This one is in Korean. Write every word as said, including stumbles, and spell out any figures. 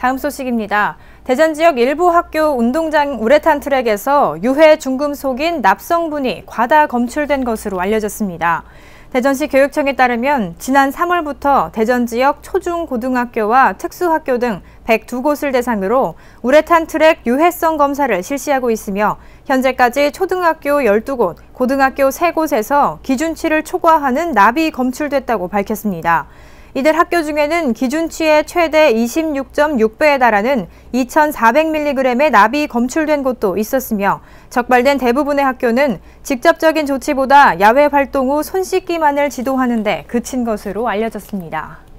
다음 소식입니다. 대전 지역 일부 학교 운동장 우레탄 트랙에서 유해 중금속인 납성분이 과다 검출된 것으로 알려졌습니다. 대전시 교육청에 따르면 지난 삼월부터 대전 지역 초중 고등학교와 특수학교 등 백이 곳을 대상으로 우레탄 트랙 유해성 검사를 실시하고 있으며 현재까지 초등학교 열두 곳, 고등학교 세 곳에서 기준치를 초과하는 납이 검출됐다고 밝혔습니다. 이들 학교 중에는 기준치의 최대 이십육 점 육 배에 달하는 이천사백 밀리그램의 납이 검출된 곳도 있었으며 적발된 대부분의 학교는 직접적인 조치보다 야외 활동 후 손 씻기만을 지도하는 데 그친 것으로 알려졌습니다.